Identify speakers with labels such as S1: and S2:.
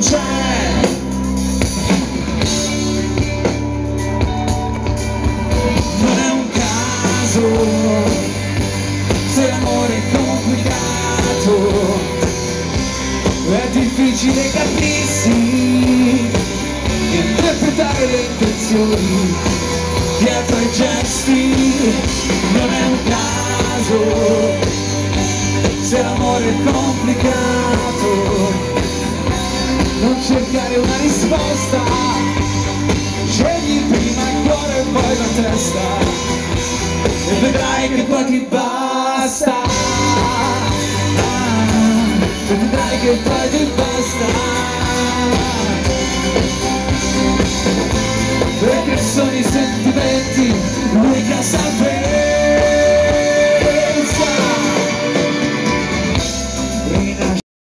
S1: c'è. Non è un caso se l'amore è complicato, è difficile capirsi, interpretare le intenzioni dietro ai gesti. Non è un caso se l'amore è complicato, non cercare una risposta, scegli prima il cuore e poi la testa e vedrai che poi ti basta, e vedrai che poi ti basta, perché sono i sentimenti l'unica salvezza.